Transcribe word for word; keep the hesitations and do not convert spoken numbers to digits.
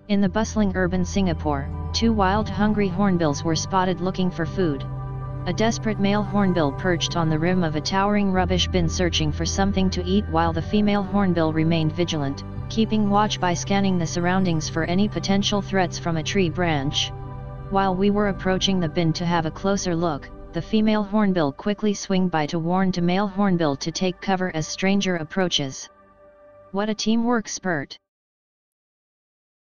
In the bustling urban Singapore, two wild hungry hornbills were spotted looking for food. A desperate male hornbill perched on the rim of a towering rubbish bin searching for something to eat while the female hornbill remained vigilant, keeping watch by scanning the surroundings for any potential threats from a tree branch. While we were approaching the bin to have a closer look, the female hornbill quickly swung by to warn to male hornbill to take cover as stranger approaches. What a teamwork spurt!